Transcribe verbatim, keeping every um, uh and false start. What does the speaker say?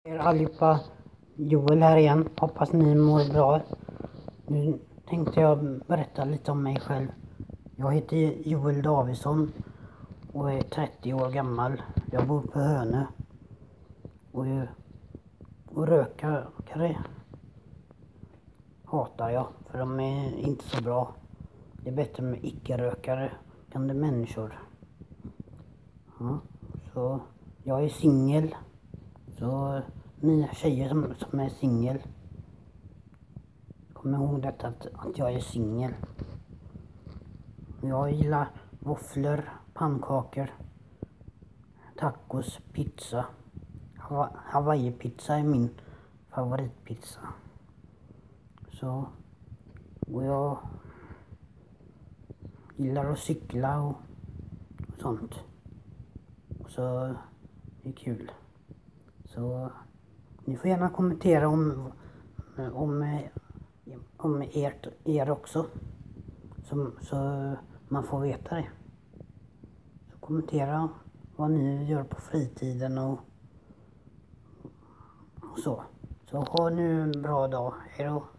Er allihopa, Joel här igen. Hoppas ni mår bra. Nu tänkte jag berätta lite om mig själv. Jag heter Joel Davidsson och är trettio år gammal. Jag bor på Hönö. Och, och rökare hatar jag, för de är inte så bra. Det är bättre med icke-rökare, kan det människor. Ja, så jag är singel. Så ni tjejer som, som är singel, kom ihåg detta att, att jag är singel. Jag gillar våfflor, pannkakor, tacos, pizza. Hawaii-pizza är min favoritpizza. Så, och jag gillar att cykla och, och sånt. Och så det är kul. Så ni får gärna kommentera om om, om ert, er också. Så, så man får veta det. Så kommentera vad ni gör på fritiden och, och så. Så ha nu en bra dag. Hej då.